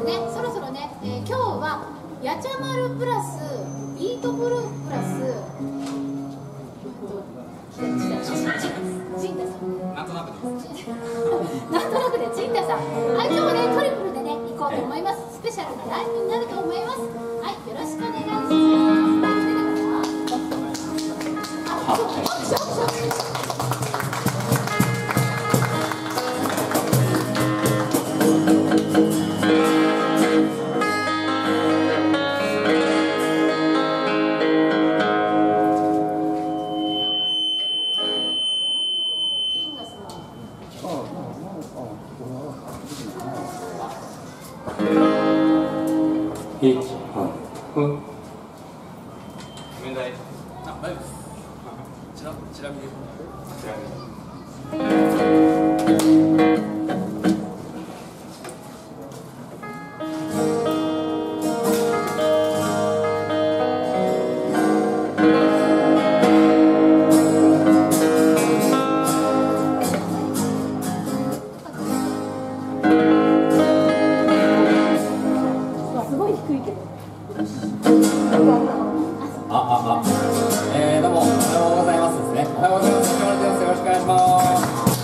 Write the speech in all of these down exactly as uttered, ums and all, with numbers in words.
ね、そろそろね、えー、今日はやちゃまるプラスビートブループラス陣太さん、なんとなくでなんとなくで陣太さん、はい、今日もねトリプルでね行こうと思います。スペシャルなライブになると思います。はい、よろしくお願いします。あ、そうそうそうそう一、はい。うん。 面台。あ、大丈夫です。ちら、ちら見で。ちら見。 あ、あ、あ、えー、どうもおはようございますですね。おはようございます。よろしくお願いします。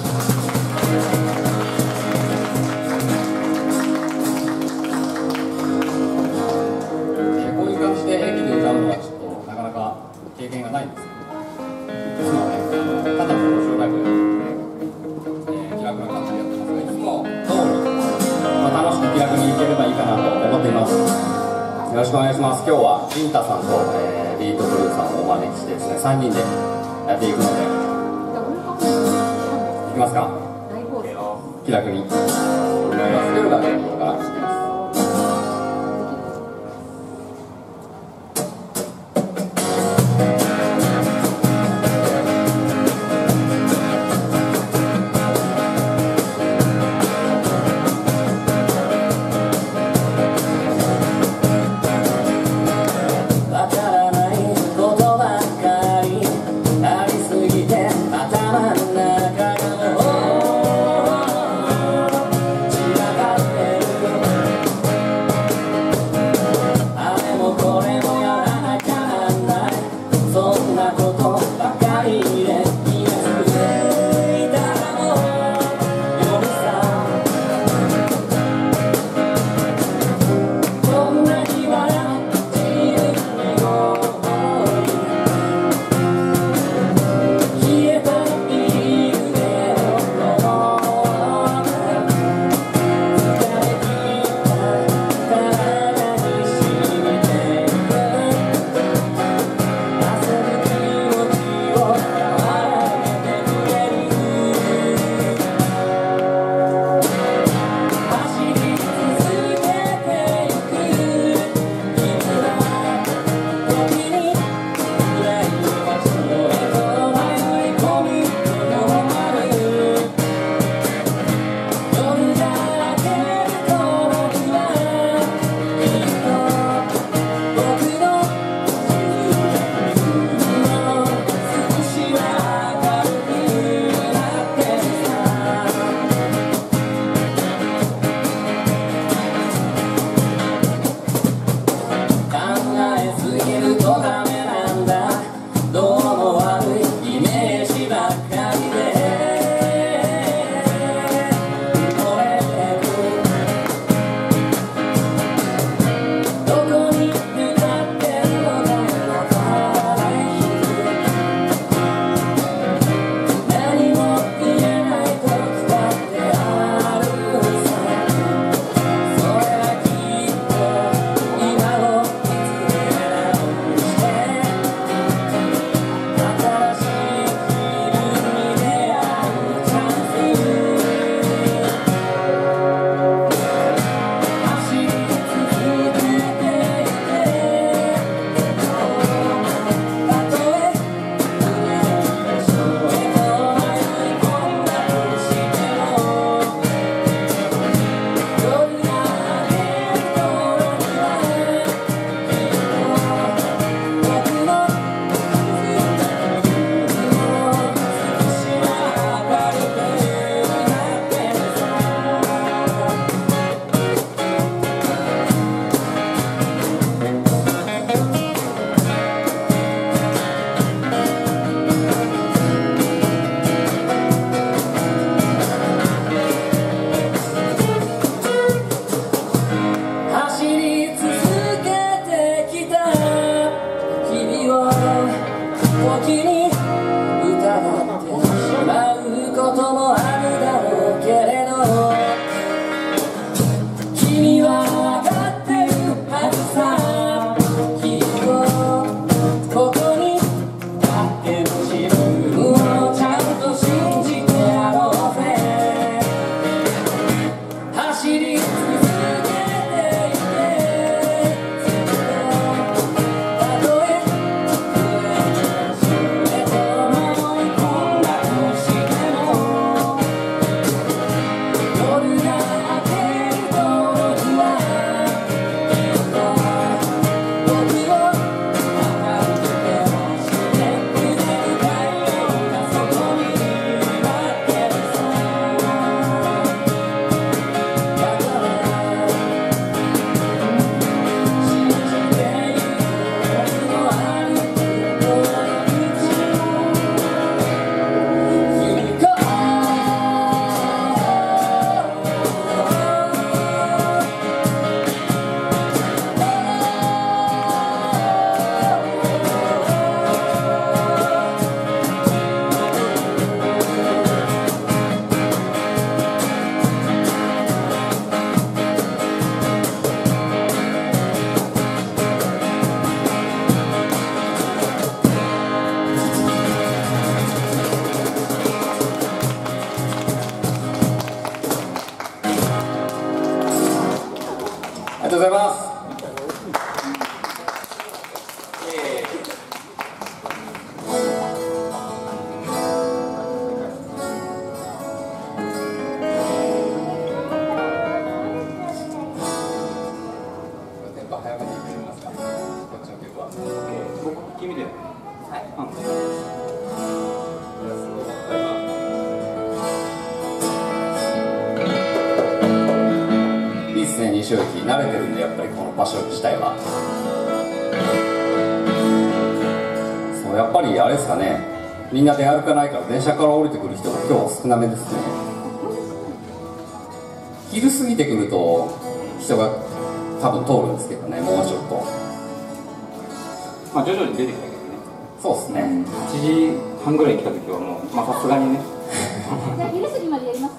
えー、こういう感じで駅で歌うのはちょっとなかなか経験がないんですけど、いつもね、ただの紹介文で、えー、気楽な感じでやってますが、いつも通り、まあ、楽しく気楽に行ければいいかなと思っています。よろしくお願いします。今日は陣太さんと、えー、ビートブルーさんをお招きしてですね、さんにんでやっていくので、いきますか？気楽に。夜がね、ここからしています。頭の中が散らかってるりがとうございます。西尾駅慣れてるんで、やっぱりこの場所自体はそうやっぱりあれですかね、みんな出歩かないから電車から降りてくる人が今日は少なめですね。昼過ぎてくると人が多分通るんですけどね、もうちょっとまあ徐々に出てきたけどね。 そうですね、 はちじはんぐらいに来た時はもうまあさすがにねじゃあ昼過ぎまでやります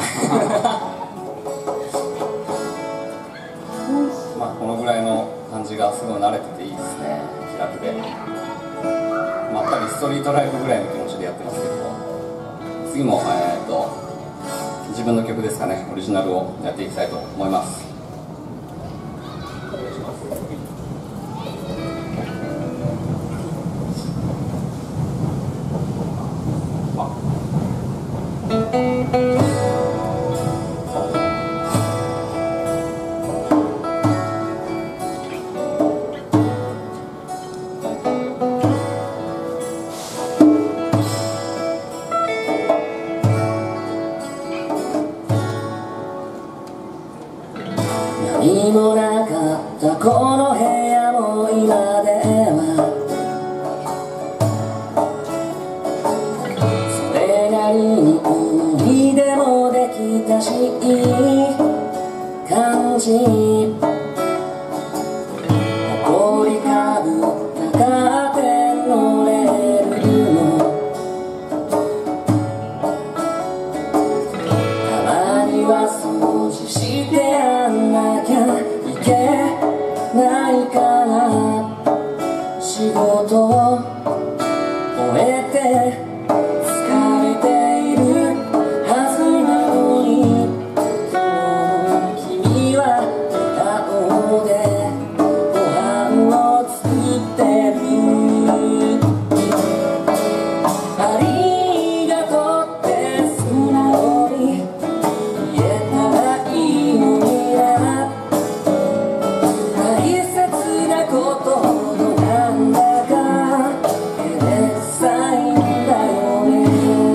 まあこのぐらいの感じがすごい慣れてていいですね、気楽で。まったりストリートライブぐらいの気持ちでやってますけど、次も、えー、と自分の曲ですかね、オリジナルをやっていきたいと思います。お願いします。 何もなかったこの部屋も今ではそれなりに思い出もできたし、いい感じ埃かぶったカーテンのレールもたまには掃除してやんなきゃいけないから仕事を終えて疲れているはずなのに、今日君は笑顔でご飯を作ってる。ありがとうって素直に言えたらいいのにな。大切なことほどなんだか照れくさいんだよね。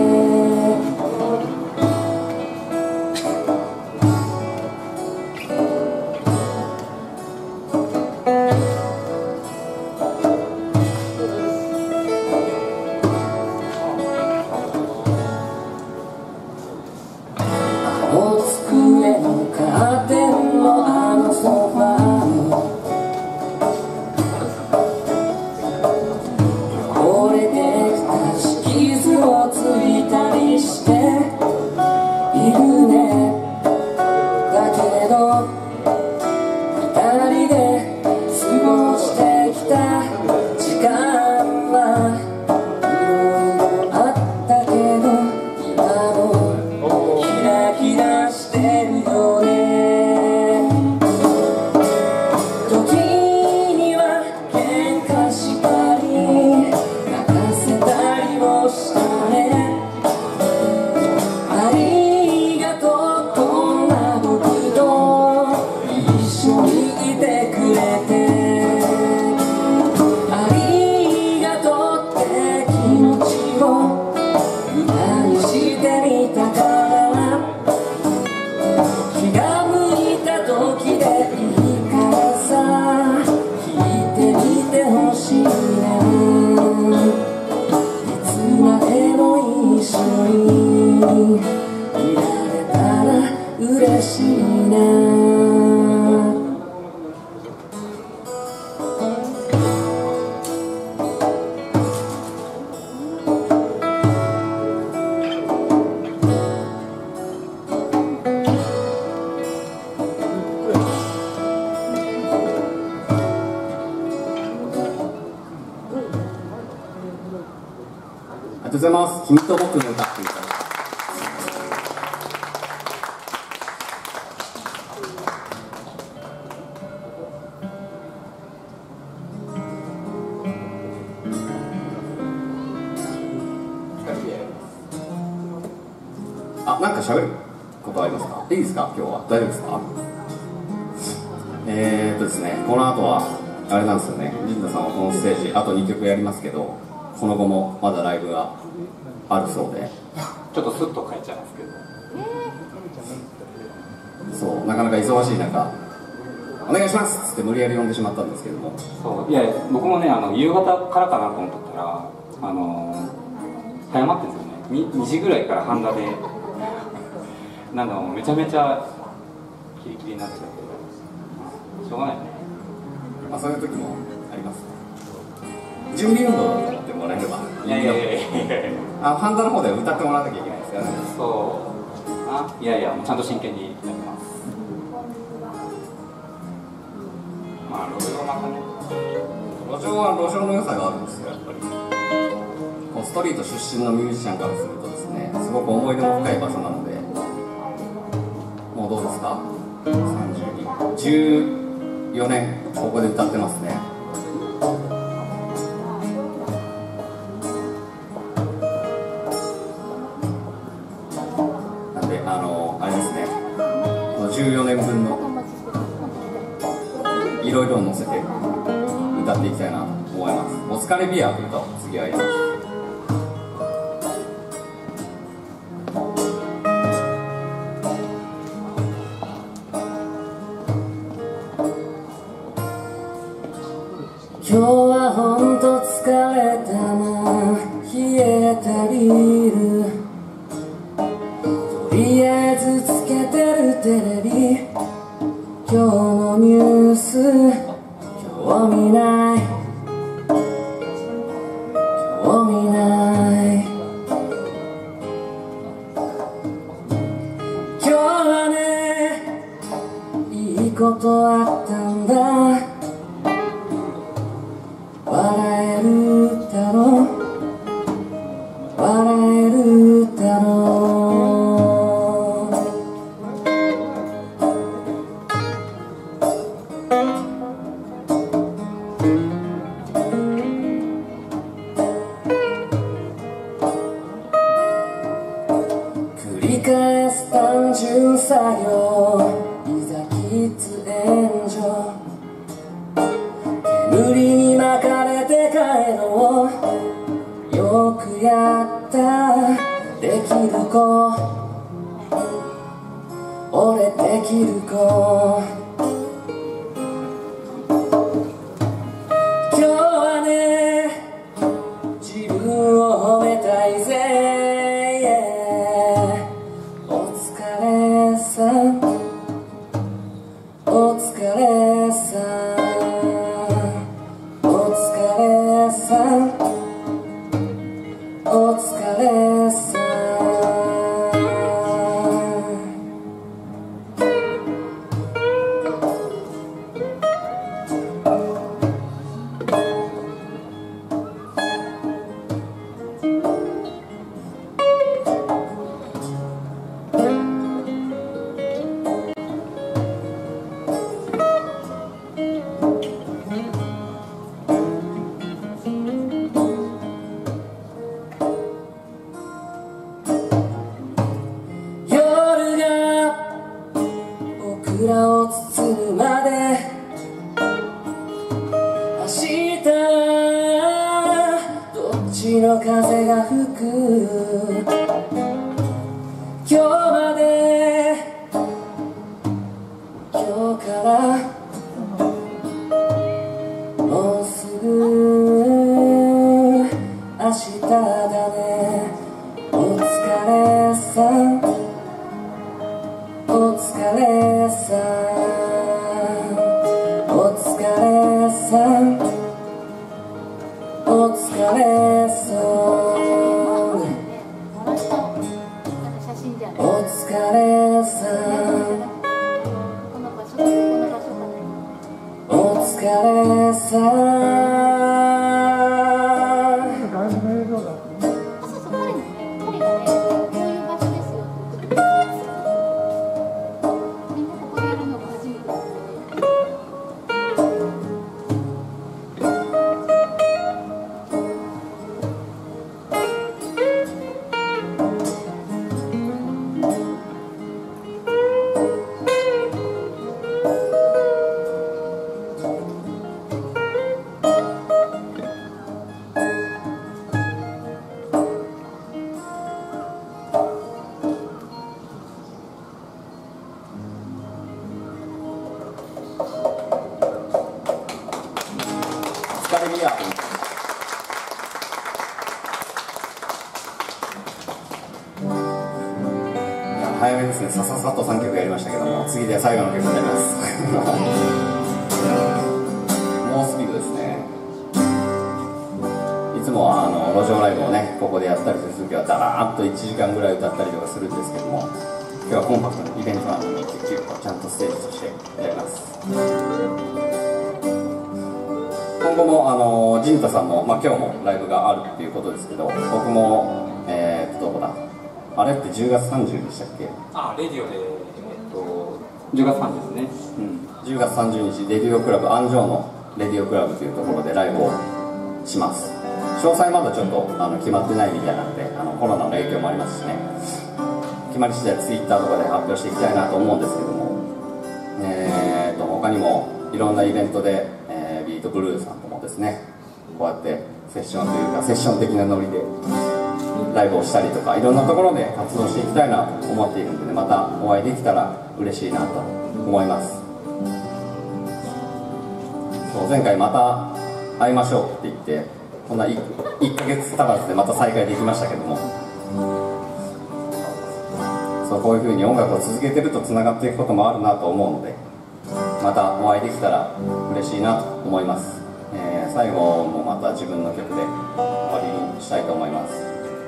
あの机のカーテンもあのソファーも汚れてきたし傷もついたりしているね。だけど二人で過ごしてきた時間はいろいろあったけど今もキラキラしてるよね。時には喧嘩したり泣かせたりもしたね。ありがとうこんな僕と一緒にいてくれて。ありがとうって気持ちを歌にしてみたから、気が向いた時でいいからさ聞いてみてほしいな。いつまでも一緒にいられたら嬉しいな。 ありがとうございます。君と僕の歌っていう歌です。 あ、なんか喋ることありますか？いいですか？今日は大丈夫ですか？えーっとですね、この後はあれなんですよね、陣田さんはこのステージあとにきょくやりますけど、この後もまだライブがあるそうで、 ちょっとスッと変えちゃいますけど、 そう、なかなか忙しい中、お願いしますっつって無理やり呼んでしまったんですけども、 そういや僕もね、あの夕方からかなと思ったら、あの早まってるんですよね。にじぐらいから半田でなんだろう、めちゃめちゃキリキリになっちゃって、しょうがないね。 まあそういう時もあります。準備運動だと思ってもらえれば。 いやいやいやいやいや、 あのハンダの方で歌ってもらわなきゃいけないですからね。 そうあ、いやいや、もうちゃんと真剣にやります。まあ路上またね、 路上は路上の良さがあるんですよ、やっぱり。こうストリート出身のミュージシャンからするとですね、すごく思い出も深い場所なので、もうどうですか、さんじゅうに、じゅうよねんここで歌ってますね。なんで、あのあれですね、このじゅうよねんぶんのいろいろを乗せて歌っていきたいなと思います。お疲れビアという歌を次はやります。 今日はほんと疲れたな、冷えたビールとりあえずつけてるテレビ、今日のニュース興味ない興味ない、今日はねいいことあったんだ、笑えるだろう笑えるだろう、繰り返す単純作業、いざ喫煙所、煙に巻かれて帰ろう、よくやったできる子、俺できる子、今日はね自分を褒めたいぜ、お疲れさんお疲れさんお疲れさんお疲れさん、夜が僕らを包むまで、明日はどっちの風が吹く、今日まで今日からもうすぐ明日だね、お疲れさんお疲れさんお疲れさんお疲れさん写真じゃない。 お疲れさんこの場所、この場所かな。 お疲れさん、 あ、そうそう、彼のね、彼がね、こういう場所ですよって言ってくれた。みんなここでやるのが初めてですね。 おできやと思って。早めですね、さささっとさんきょくやりましたけども、次で最後の曲になります猛スピードですね。いつもはあの路上ライブをね、ここでやったりするときはだらーっといちじかんぐらい歌ったりとかするんですけども、今日はコンパクトなイベントなので結構ちゃんとステージとしてやります。今後もあの陣太さんも、まあ、今日もライブがあるっていうことですけど、僕もえー、っとどこだあれってじゅうがつさんじゅうでしたっけ？ あ、レディオで、えっと、じゅうがつさんじゅうですね。 うん、じゅうがつさんじゅうにち、レディオクラブ、安城のレディオクラブというところでライブをします。詳細まだちょっとあの決まってないみたいなので、あのコロナの影響もありますしね、決まり次第ツイッターとかで発表していきたいなと思うんですけども、えー、と他にもいろんなイベントで、えー、ビートブルーさんともですね、こうやってセッションというかセッション的なノリでライブをしたりとか、いろんなところで活動していきたいなと思っているので、またお会いできたら嬉しいなと思います。そう、前回また会いましょうって言ってこんないっかげつ足らずでまた再会できましたけども、そう、こういうふうに音楽を続けてるとつながっていくこともあるなと思うので、またお会いできたら嬉しいなと思います。えー、最後もまた自分の曲で終わりにしたいと思います。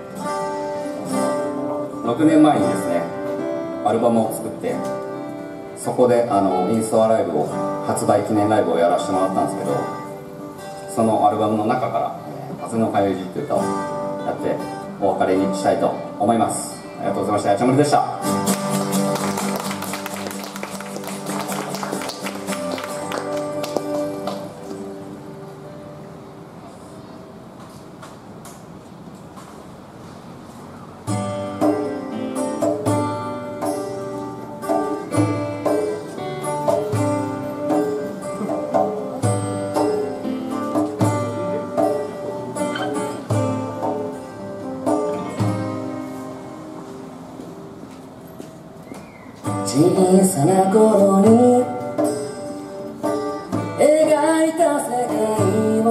ろくねんまえにですね、アルバムを作って、そこであのインストアライブを、発売記念ライブをやらせてもらったんですけど、そのアルバムの中から「風の通い路」という歌をやってお別れにしたいと思います。ありがとうございました。やちゃむりでした。 小さな頃に描いた世界を、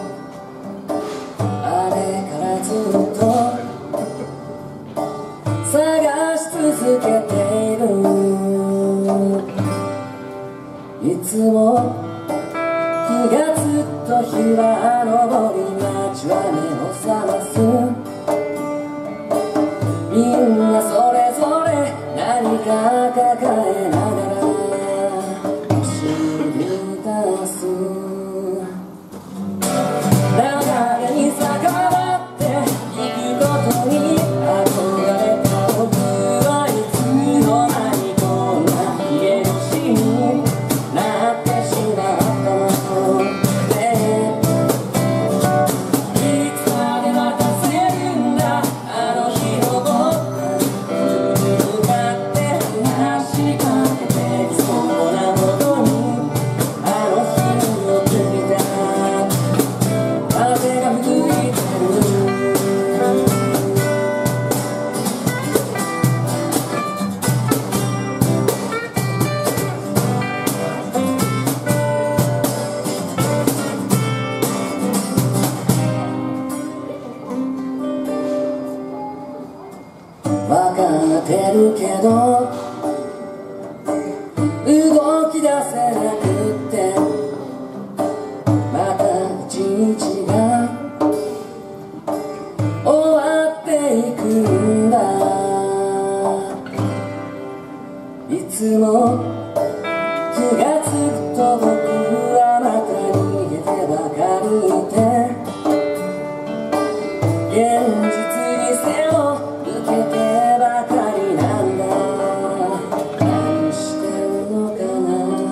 あれからずっと探し続けている。いつも日がずっと日は昇り、街は目を覚ます。みんなそれぞれ何か抱えながら走り出す。流れに逆らっていくことに憧れた僕はいつの間にこんな家の死になってしまったのね。いつまで待たせるんだ、あの日の僕分かってるけど動き出せなくって、また一日が終わっていくんだ。いつも気がつくと僕はまた逃げてばかりいて、現実に背を受けてばかりなんだ。何してんのかな。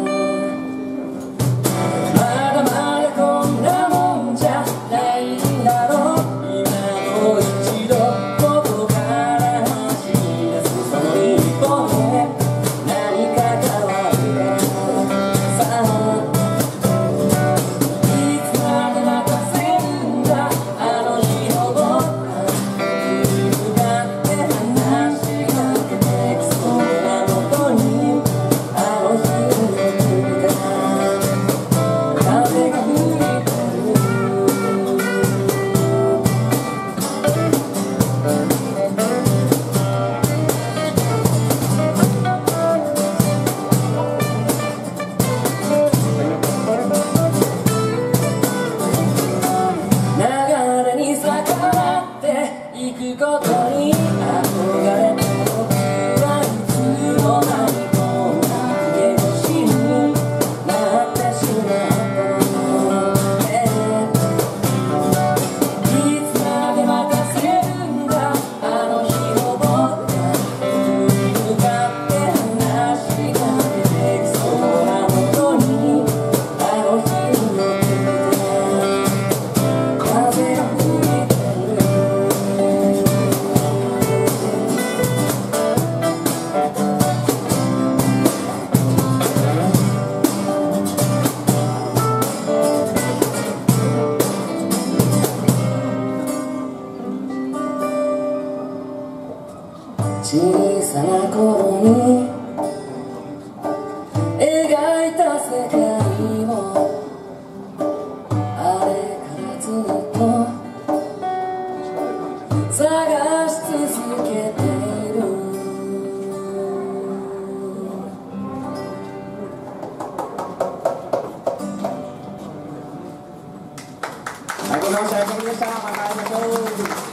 まだまだこんなもんじゃないんだろう。今もう一度ここから走り出す。その一歩で何か変わるからさあありがとうございました。ありがとうございました。また会いましょう。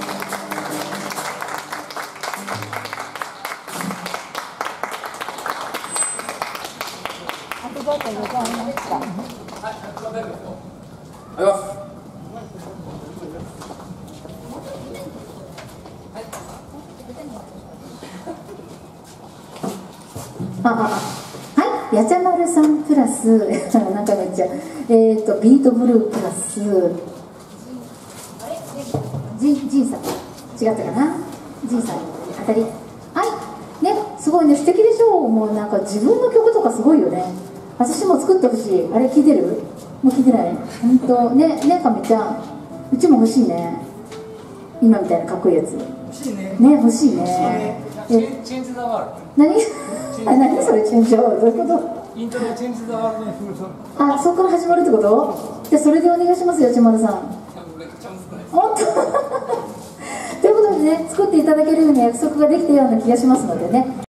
ありがとうございました。 はい、ありがとうございます。 ああはい、やちゃまるさんプラスなんかめっちゃえっ、ー、とビートブループラスジンジンさん違ったかな、ジンさんあたりはいね、すごいね、素敵でしょう。もうなんか自分の曲とかすごいよね。私も作ってほしい。あれ聞いてる？もう聞いてない？本当ね、ね、かみちゃん、うちも欲しいね。今みたいなかっこいいやつ。 欲しいね。 ね、欲しいね。 チェンチェンジザワールド。 何？あ、何それチェンジザワールド、どういうこと？ イントロチェンジザワールドにフルト。 あ、そこから始まるってこと？じゃあそれでお願いしますよ、やちまるさん。本当？ということでね、作っていただけるような約束ができたような気がしますのでね。